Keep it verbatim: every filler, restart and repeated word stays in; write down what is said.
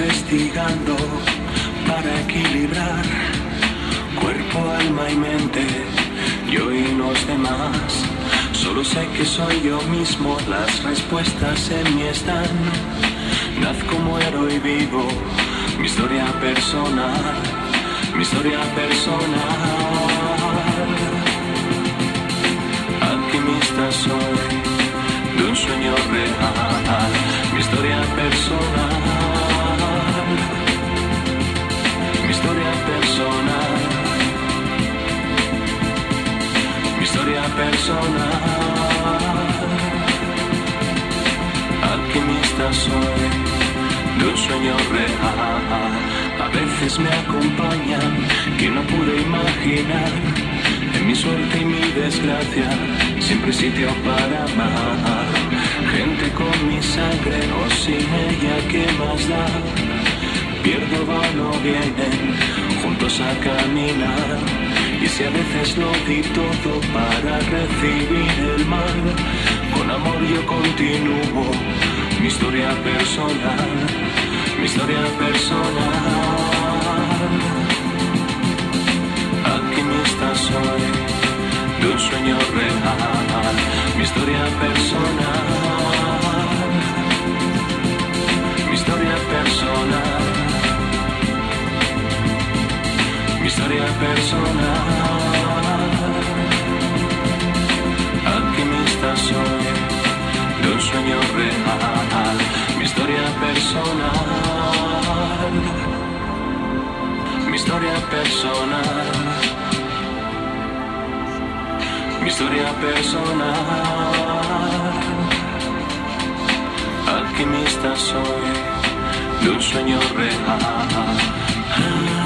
investigando para equilibrar cuerpo, alma y mente, yo y los demás. Solo sé que soy yo mismo, las respuestas en mí están. Nazco, muero y vivo, mi historia personal, mi historia personal. Alquimista soy de un sueño real, mi historia personal, mi historia personal, mi historia personal. Alquimista soy de un sueño real, a veces me acompañan que no pude imaginar. En mi suerte y mi desgracia siempre sitio para amar. Gente con mi sangre o sin ella, ¿qué más da? Pierdo valor, vienen juntos a caminar. Y si a veces lo di todo para recibir el mal, con amor yo continúo mi historia personal, mi historia personal. Alquimista soy de un sueño real, mi historia personal, mi historia personal, mi historia personal. Alquimista soy de un sueño real, mi historia personal, mi historia personal, mi historia personal. Alquimista soy de un sueño real.